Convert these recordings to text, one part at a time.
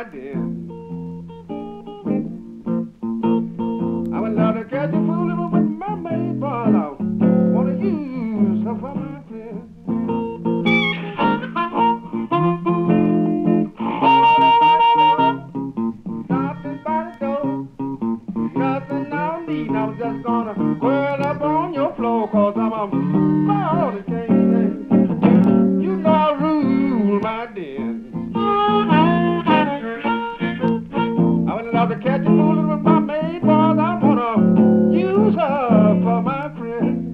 my dear. I would love to catch you fooling with my maid, but I wanna use her for my friend. Nothing but a door, nothing I need. I'm just gonna curl up on your floor, cause I'm a proud of king. You know I rule, my dear. I would love to catch you fooling with my maid, but I wanna use her for my friend.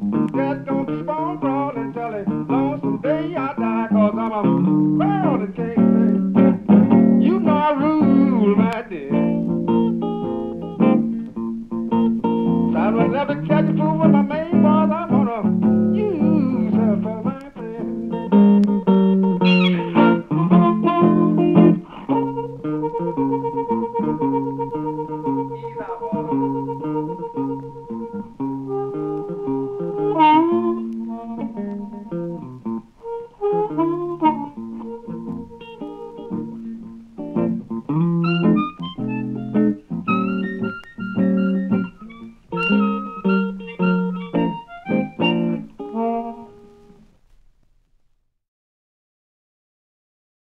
Just gonna keep on crawling till the lonesome day I die, cause I'm a proud king.